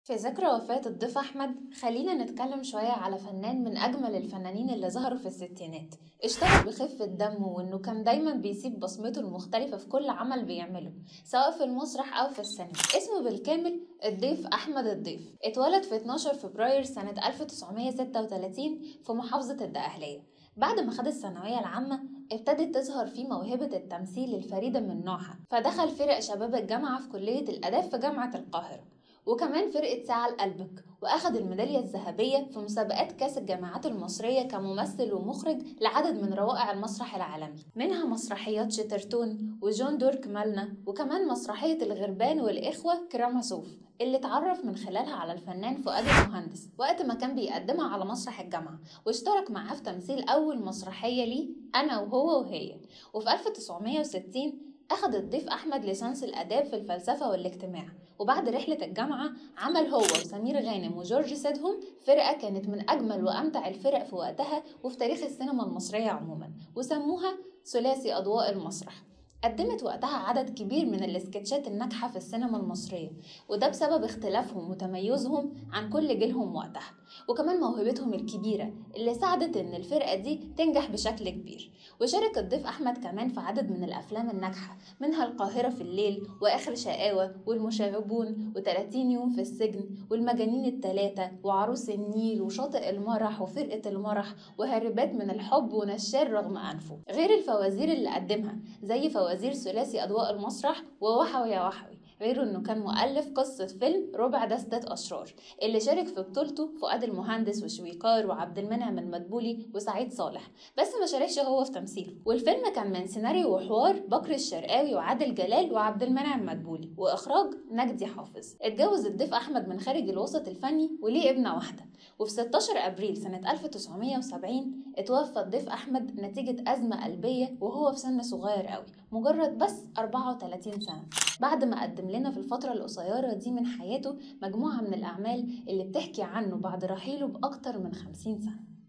في ذكرى وفاة الضيف أحمد، خلينا نتكلم شوية على فنان من أجمل الفنانين اللي ظهروا في الستينات. اشتهر بخفة دمه وإنه كان دايما بيسيب بصمته المختلفة في كل عمل بيعمله، سواء في المسرح أو في السينما. اسمه بالكامل الضيف أحمد الضيف. اتولد في 12 فبراير سنة 1936 في محافظة الدقهلية. بعد ما خد الثانوية العامة ابتدت تظهر فيه موهبة التمثيل الفريدة من نوعها، فدخل فرق شباب الجامعة في كلية الآداب في جامعة القاهرة، وكمان فرقة ساعة لقلبك، وأخد الميدالية الذهبية في مسابقات كأس الجامعات المصرية كممثل ومخرج لعدد من روائع المسرح العالمي، منها مسرحيات شترتون وجون دورك مالنا، وكمان مسرحية الغربان والإخوة كراماسوف اللي اتعرف من خلالها على الفنان فؤاد المهندس وقت ما كان بيقدمها على مسرح الجامعة، واشترك معاه في تمثيل أول مسرحية ليه أنا وهو وهي. وفي 1960 أخد الضيف أحمد ليسانس الآداب في الفلسفة والاجتماع، وبعد رحلة الجامعة عمل هو وسمير غانم وجورج سيدهم فرقة كانت من أجمل وأمتع الفرق في وقتها وفي تاريخ السينما المصرية عموما، وسموها ثلاثي أضواء المسرح. قدمت وقتها عدد كبير من الاسكتشات الناجحة في السينما المصرية، وده بسبب اختلافهم وتميزهم عن كل جيلهم وقتها، وكمان موهبتهم الكبيرة اللي ساعدت ان الفرقة دي تنجح بشكل كبير. وشارك الضيف أحمد كمان في عدد من الأفلام الناجحة، منها القاهرة في الليل وآخر شقاوة والمشاغبون و30 يوم في السجن والمجانين التلاتة وعروس النيل وشاطئ المرح وفرقة المرح وهربات من الحب ونشال رغم أنفه، غير الفوازير اللي قدمها زي فوازير ثلاثي أضواء المسرح ووحوي يا وحوي. غير انه كان مؤلف قصة فيلم ربع دستة أشرار اللي شارك في بطولته فؤاد المهندس وشويكار وعبد المنعم المدبولي وسعيد صالح، بس ما شاركش هو في تمثيله. والفيلم كان من سيناريو وحوار بكر الشرقاوي وعادل جلال وعبد المنعم مدبولي، وإخراج نجدي حافظ. اتجوز الضيف أحمد من خارج الوسط الفني وليه ابنة واحدة، وفي 16 أبريل سنة 1970 اتوفى الضيف أحمد نتيجة أزمة قلبية وهو في سن صغير قوي، مجرد بس 34 سنة، بعد ما قدم لنا في الفترة القصيرة دي من حياته مجموعة من الأعمال اللي بتحكي عنه بعد رحيله بأكتر من 50 سنة.